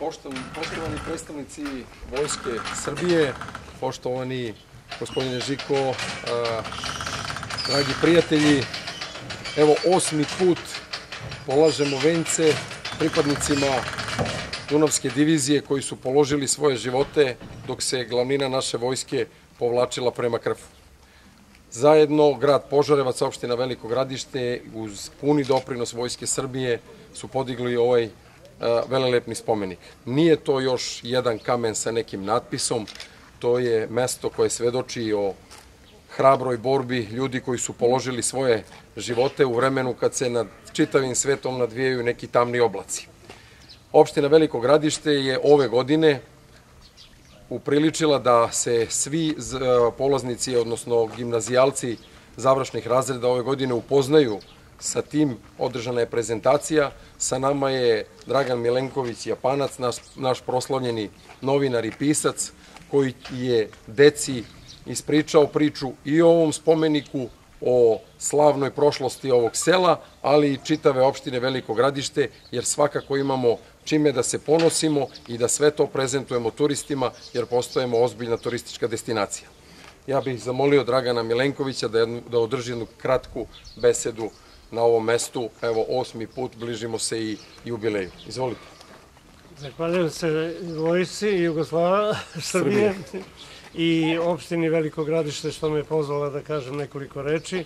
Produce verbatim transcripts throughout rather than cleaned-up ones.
Poštovani predstavnici Vojske Srbije, poštovani gospodine Žiko, dragi prijatelji, evo osmi put polažemo vence pripadnicima Dunavske divizije koji su položili svoje živote dok se glavnina naše vojske povlačila prema Krfu. Zajedno grad Požarevac, opština Veliko Gradište, uz puni doprinos Vojske Srbije su podigli ovaj velelepni spomenik. Nije to još jedan kamen sa nekim natpisom, to je mesto koje svedoči o hrabroj borbi ljudi koji su položili svoje živote u vremenu kad se nad čitavim svetom nadvijaju neki tamni oblaci. Opština Veliko Gradište je ove godine upriličila da se svi polaznici, odnosno gimnazijalci završnih razreda ove godine upoznaju sa tim. Održana je prezentacija. Sa nama je Dragan Milenković Japanac, naš proslavljeni novinar i pisac, koji je deci ispričao priču i o ovom spomeniku, o slavnoj prošlosti ovog sela, ali i čitave opštine Veliko Gradište, jer svakako imamo čime da se ponosimo i da sve to prezentujemo turistima, jer postajemo ozbiljna turistička destinacija. Ja bih zamolio Dragana Milenkovića da održi jednu kratku besedu na ovom mestu. Evo, osmi put, bližimo se i jubileju. Izvolite. Zahvaljujem se Vojsci i Jugoslava Srbije i opštini Veliko Gradište što me je pozvala da kažem nekoliko reči.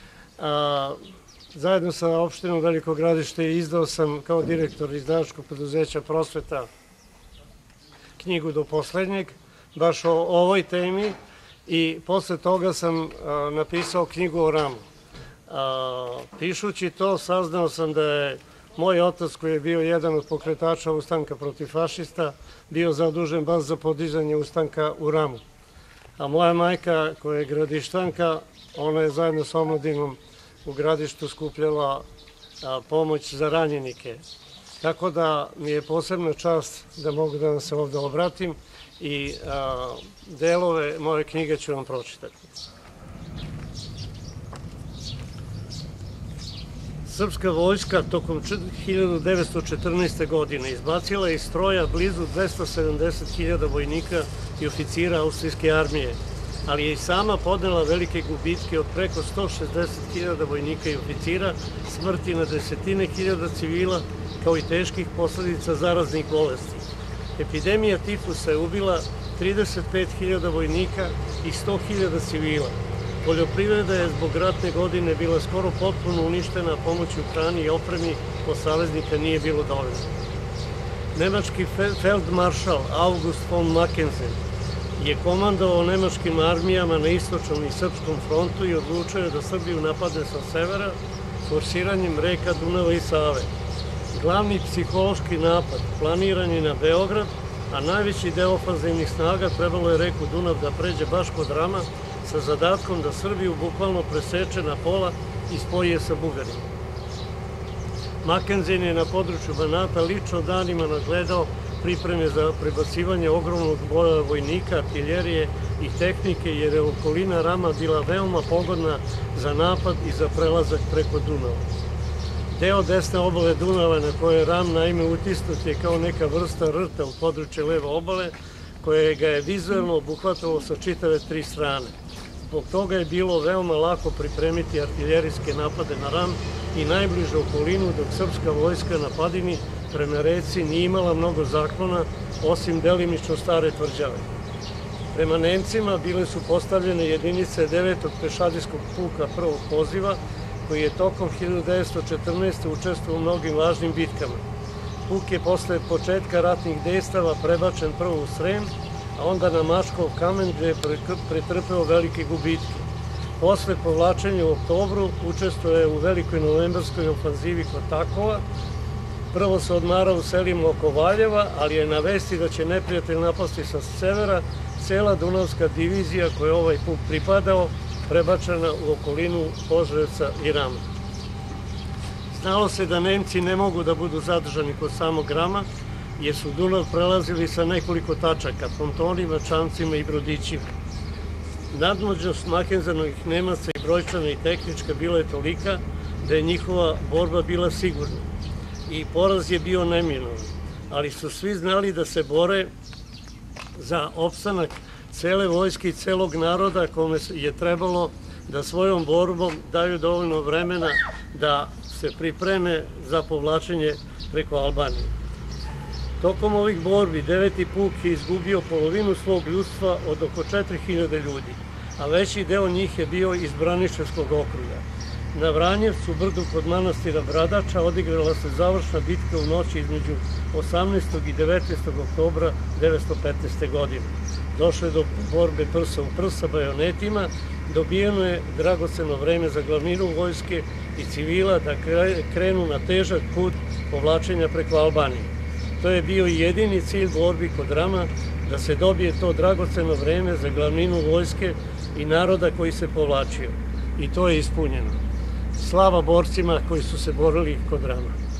Zajedno sa opštinom Veliko Gradište izdao sam kao direktor izdavačkog preduzeća Prosveta knjigu Do poslednjeg, baš o ovoj temi, i posle toga sam napisao knjigu o Ramu. Pišući to saznao sam da je moj otac, koji je bio jedan od pokretača ustanka protiv fašista, bio zadužen baš za podizanje ustanka u Ramu. A moja majka, koja je gradištanka, ona je zajedno s omladinom u Gradištu skupljala pomoć za ranjenike. Tako da mi je posebna čast da mogu da vam se ovde obratim i delove moje knjige ću vam pročitati. Srpska vojska tokom hiljadu devetsto četrnaeste. godine izbacila je iz stroja blizu dvesta sedamdeset hiljada vojnika i oficira austrijske armije, ali je i sama podnela velike gubitke od preko sto šezdeset hiljada vojnika i oficira, smrti na desetine hiljada civila, kao i teških posledica zaraznih bolesti. Epidemija tifusa je ubila trideset pet hiljada vojnika i sto hiljada civila. Poljoprivreda je zbog ratne godine bila skoro potpuno uništena, pomoću hrani i opremi od saveznika nije bilo dovoljno. Nemački feldmaršal August von Mackensen je komandovao nemačkim armijama na istočnom i srpskom frontu i odlučio je da Srbiju napadne sa severa forsiranjem reka Dunava i Save. Glavni psihološki napad planiran je na Beograd, a najveći deo ofanzivnih snaga trebalo je reku Dunav da pređe baš kod Rama, sa zadatkom da Srbiju bukvalno preseče na pola i spoji je sa Bugarima. Mackensen je na području Banata lično danima nadgledao pripreme za prebacivanje ogromnog broja vojnika, artiljerije i tehnike, jer je okolina Rama bila veoma pogodna za napad i za prelazak preko Dunava. Deo desne obale Dunava na koje je Ram naime utisnut je kao neka vrsta rta u područje leve obale, koje ga je vizuelno obuhvatalo sa čitave tri strane. Zbog toga je bilo veoma lako pripremiti artiljerijske napade na Ram i najbližu okolinu, dok srpska vojska na padini prema reci nije imala mnogo zaklona, osim delimično stare tvrđave. Prema Nemcima bile su postavljene jedinice devetog pešadijskog puka prvog poziva, koji je tokom hiljadu devetsto četrnaeste. učestvovao u mnogim važnim bitkama. Puk je posle početka ratnih dejstava prebačen prvo u Srem, a onda na Mačkov kamen, gde je pretrpeo velike gubitke. Posle povlačenja u oktobru učestvovao je u velikoj novembarskoj ofanzivi kod Takova. Prvo se odmarao u selima oko Valjeva, ali je na vesti da će neprijatelj napasti sa severa, cela Dunavska divizija koja je ovaj put pripadao, prebačena u okolinu Požarevca i Rama. Znalo se da Nemci ne mogu da budu zadržani kod samog Rama, jer su Dunav prelazili sa nekoliko tačaka, pontonima, čamcima i brodićima. Nadmoćnost Mackensenovih Nemaca i brojčana i tehnička bila je tolika da je njihova borba bila sigurna i poraz je bio neminovan. ali su svi znali da se bore za opstanak cele vojske i celog naroda kome je trebalo da svojom borbom daju dovoljno vremena da se pripreme za povlačenje preko Albanije. Tokom ovih borbi deveti puk je izgubio polovinu svog ljudstva od oko četiri hiljade ljudi, a veći deo njih je bio iz Braničevskog okruga. Na Vranjevcu, brdu kod manastira Bradača, odigrala se završna bitka u noći između osamnaestog i devetnaestog oktobra devetsto petnaeste. godine. Došlo je do borbe prsa u prsa bajonetima, dobijeno je dragoceno vreme za glavninu vojske i civila da krenu na težak put povlačenja preko Albanije. To je bio i jedini cilj borbi kod Rama, da se dobije to dragoceno vreme za glavninu vojske i naroda koji se povlačio. I to je ispunjeno. Slava borcima koji su se borili kod Rama.